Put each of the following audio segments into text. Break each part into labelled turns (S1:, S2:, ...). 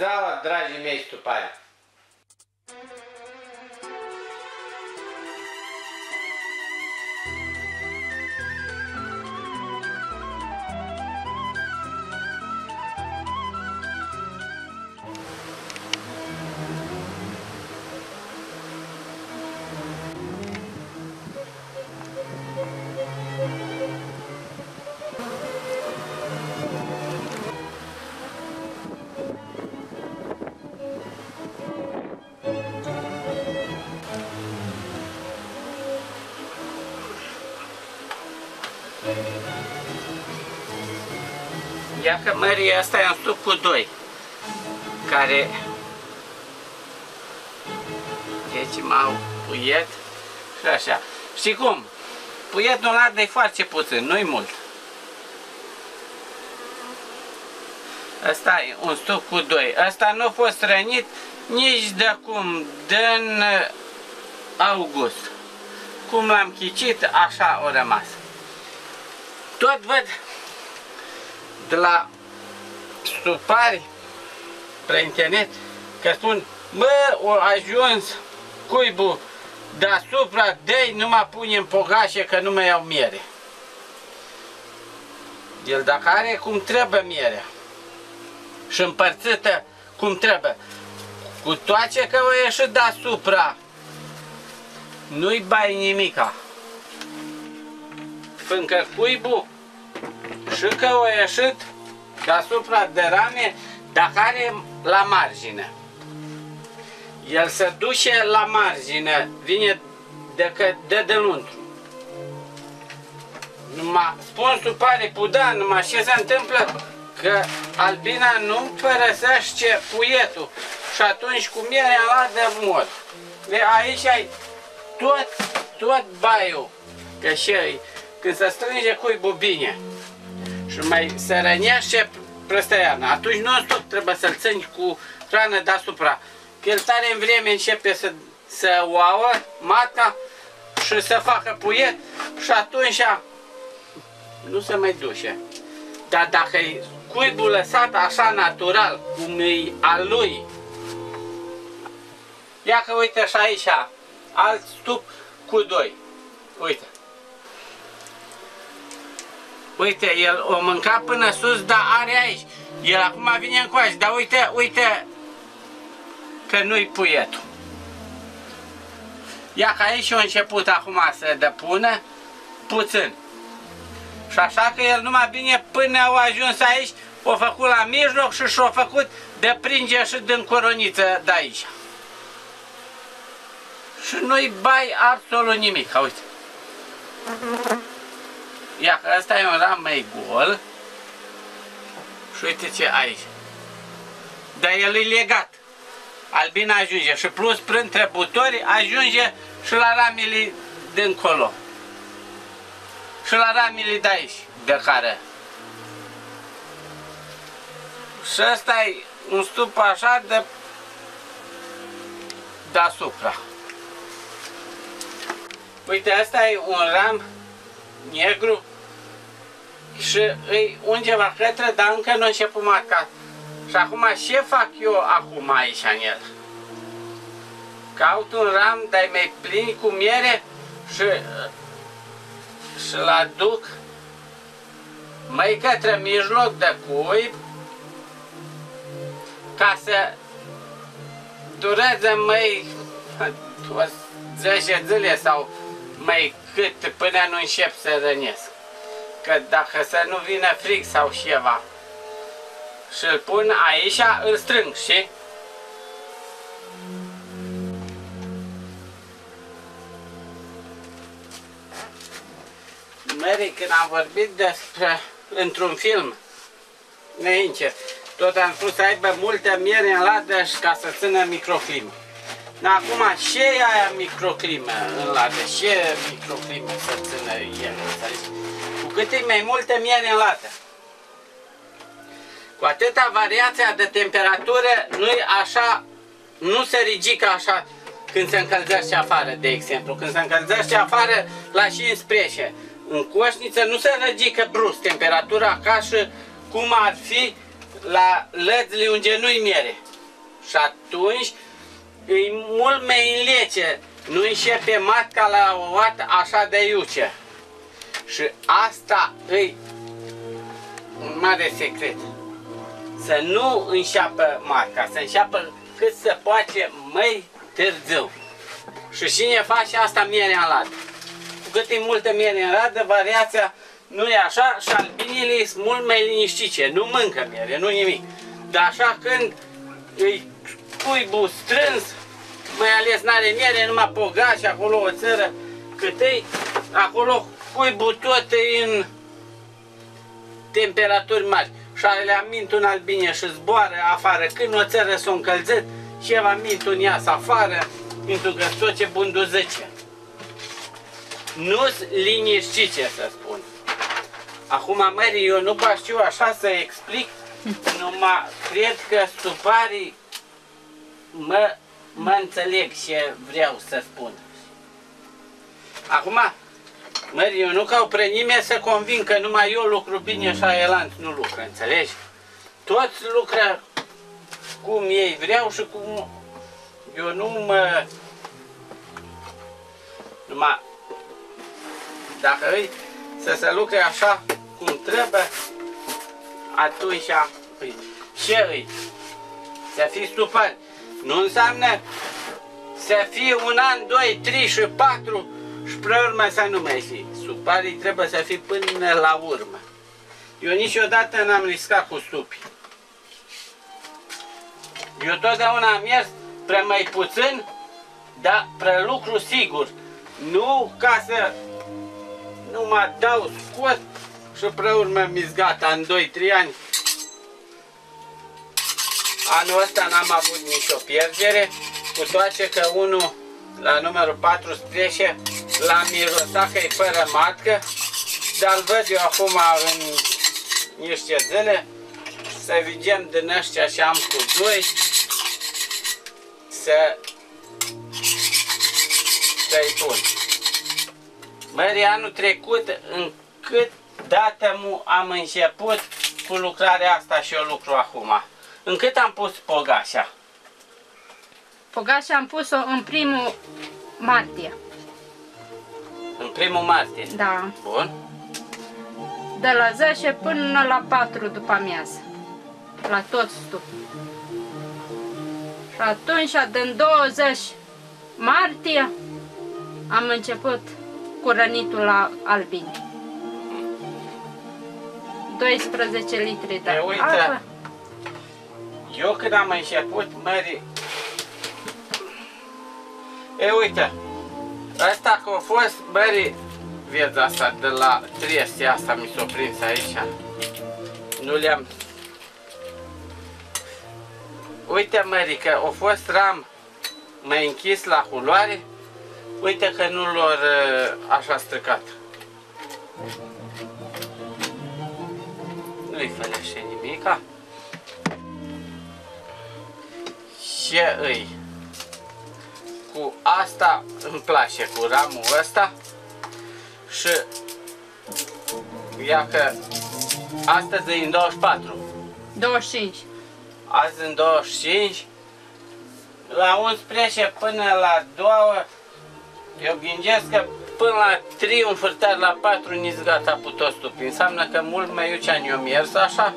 S1: ziua, dragii mei stupari! Ia că mărie, asta e un stup cu 2, care deci m-au puiet și așa. Știi cum? Puietul ăla de foarte puțin, nu-i mult. Asta e un stup cu 2. Asta nu a fost rănit nici de acum, din august. Cum l-am chicit, așa a rămas. Tot văd de la stupari pe internet că spun, bă, a ajuns cuibul deasupra, de-i nu mă pune în pogașe că nu mai iau miere. El dacă are cum trebuie mierea și împărțită cum trebuie, cu toate că o ieșit deasupra, nu-i bai nimica. Fiindcă cuibul și că o ieșit deasupra de rame, dacă are la margine. El se duce la margine, vine de denuntul. Numai spun supare pudan, numai ce se întâmplă? Că albina nu părăsește puietul și atunci cu mierea la de mor. De aici ai tot baiul, că și când se strânge cuibul bine și mai se rănește peste iarnă, atunci non-stop trebuie să-l țini cu hrană deasupra. Că el tare în vreme începe să oauă matca și să facă puiet și atunci nu se mai duce. Dar dacă e cuibul lăsat așa natural, cum e al lui, ia că uite și aici, alt stup cu 2. Uite. Uite, el o mânca până sus, dar are aici. El acum vine încoace, dar uite că nu-i puietul. Ia că aici a început acum să depună puțin. Și așa că el numai vine până au ajuns aici, o făcut la mijloc și și-o făcut de pringe și din coroniță de aici. Și nu-i bai absolut nimic, uite. Ia că ăsta e un ram mai gol. Și uite ce aici. Dar el e legat. Albina ajunge și plus printre butori ajunge și la ramile dincolo. Și la ramile de aici, de care. Și ăsta e un stup așa de deasupra. Uite, ăsta e un ram negru și îi undeva către, dar încă nu a început matca. Și acum ce fac eu acum aici în el? Caut un ram, dar mai plin cu miere și îl aduc mai către mijloc de cuib ca să dureze mai 10 zile sau mai cât până nu încep să rănesc. Că dacă să nu vină frig sau ceva și îl pun aici, îl strâng, știi? Mary, când am vorbit despre într-un film, înainte, tot am spus să aibă multe miere în ladă și ca să țină microclimă. Dar acum, ce e aia microclimă în ladă? Ce microclimă să țină el? Cu cât e mai multe miere în ladă, cu atâta variația de temperatură nu-i așa, nu se ridică așa când se încălzește afară, de exemplu. Când se încălzește afară la 15, în coșniță nu se ridică brusc temperatura ca și cum ar fi la lățile unde nu-i miere. Și atunci e mult mai înlece, nu începe matca la o dată așa de iuce. Și asta e un mare secret. Să nu înceapă matca, să înceapă cât se poate mai târziu. Și cine face asta, miere în ladă. Cu cât e multă miere în ladă, variația nu e așa și albinile sunt mult mai liniștice, nu mâncă miere, nu nimic. Dar așa când îi cuibul strâns, mai ales n-are miere, numai pogaci, acolo o țără cât e, acolo cuibul tot e în temperaturi mari. Și alea mint un albine și zboară afară. Când o țără s-o încălzit, ceva mint un ias afară, pentru că tot ce bunduzice. Nu-s liniștice, să spun. Acum, Mări, eu nu știu așa să explic, numai cred că stuparii mă înțeleg ce vreau să spun. Acum, Mări, eu nu caut pre nimeni să convin că numai eu lucru bine și aelant nu lucră, înțelegi? Toți lucră cum ei vreau și cum... Eu nu mă... Numai... Dacă îi să se lucre așa cum trebuie, atunci îi. Ce îi? Să fii stupari. Nu înseamnă să fie un an, 2, 3 și 4 și pe urmă să nu mai fii. Stuparii trebuie să fii până la urmă. Eu niciodată n-am riscat cu stupi. Eu totdeauna am mers pre mai puțin, dar pre lucru sigur. Nu ca să nu mă dau scot și pe urmă mi-s gata în 2-3 ani. Anul ăsta n-am avut nicio pierdere, cu toate că unul la numărul 4 strece l-am mirosat că e fără matcă, dar îl văd eu acum în niște zile, să vedem din ăștia și am cu 2, să-i pun. Mări, anul trecut, în cât dată am început cu lucrarea asta și eu lucru acum? În cât am pus pogașa?
S2: Pogașa am pus-o în primul martie.
S1: În primul martie?
S2: Da.
S1: Bun.
S2: De la 10 până la 4 după amiază. La tot stup. Și atunci, din 20 martie, am început cu rănitul la albini. 12 litri de apă.
S1: Eu când am început, Mări, uite, asta că a fost, Mări, viața asta de la Trieste, asta mi s-a prins aici, nu le-am... Uite, Mări, că a fost ram mai închis la culoare, uite că nu l-or așa stricat. Nu-i fălește nimica. Ce îi? Cu asta îmi place, cu ramul ăsta. Și ia că astăzi e în 24.
S2: 25.
S1: Azi în 25. La 11 până la 2. Eu gândesc că până la 3, un fârtar la 4, nici gata cu toți stupii. Înseamnă că mult mai iucea ne-o mers așa.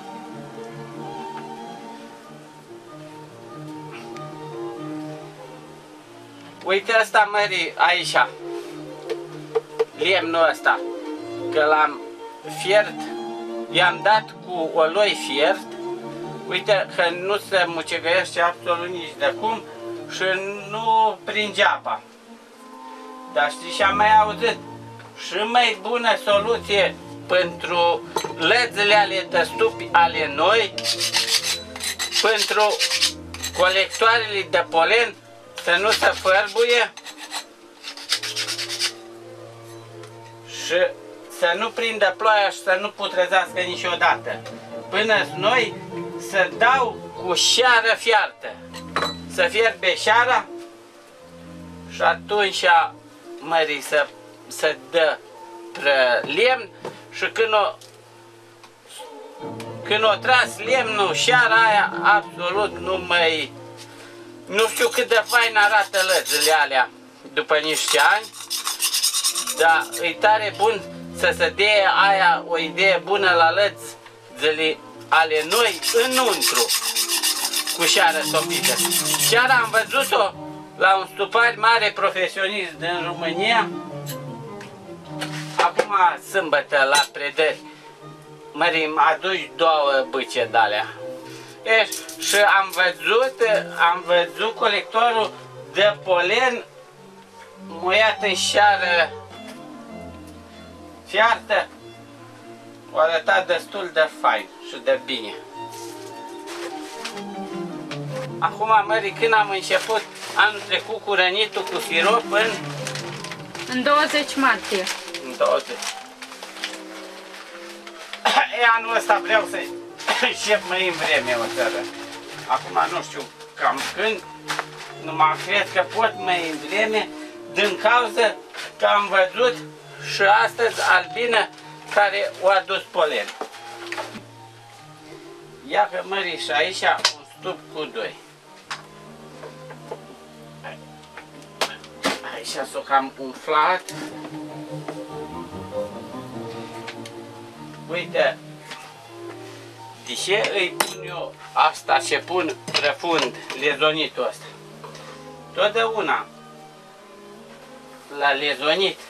S1: Uite asta, Mări, aici. Lemnul ăsta. Că l-am fiert, i-am dat cu oloi fiert. Uite că nu se mucegăiește absolut nici de cum și nu prinde apa. Dar știi ce am mai auzit? Și mai bună soluție pentru lăzile ale de stupi ale noi, pentru colectoarele de polen, să nu se fărbuie și să nu prindă ploaia și să nu putrezească niciodată. Până noi să dau cu șeară fiartă. Să fierbe șeara și atunci, Mări, să dă pre lemn și când o tras lemnul, șara aia absolut nu știu cât de fain arată lăzile alea după niște ani, dar e tare bun să se dea aia o idee bună la lăzile ale noi înăuntru cu șară topită. Chiar am văzut-o la un stupar mare profesionist din România, acum sâmbătă la predări. Mări, mă aduci 2 bâce de-alea. Și am văzut colectorul de polen muiat în șară fiartă. O arătat destul de fain și de bine. Acum, Mări, când am început anul trecut cu rănitul cu sirop
S2: în 20 martie.
S1: În 20. Anul ăsta vreau să încep mai în vreme o țară. Acum nu știu cam când, numai cred că pot mai în vreme, din cauza că am văzut și astăzi albină care o adus polen. Ia că, Mări, și aici un stup cu 2. Aici s-o cam umflat. Uite, de ce îi pun eu asta ce pun profund, lezonitul ăsta? Totdeauna la lezonit,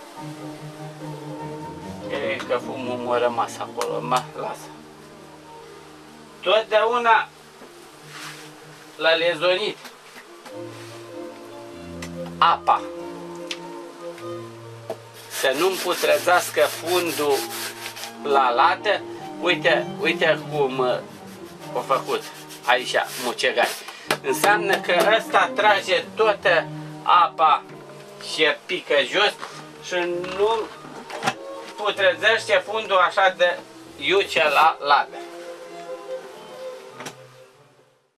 S1: e că fumul m-a rămas acolo, mă lasă. Totdeauna la lezonit, apa, să nu-mi putrezească fundul la lată. Uite cum a făcut aici mucegai. Înseamnă că ăsta trage toată apa și pică jos și nu putrezește fundul așa de iuce la lată.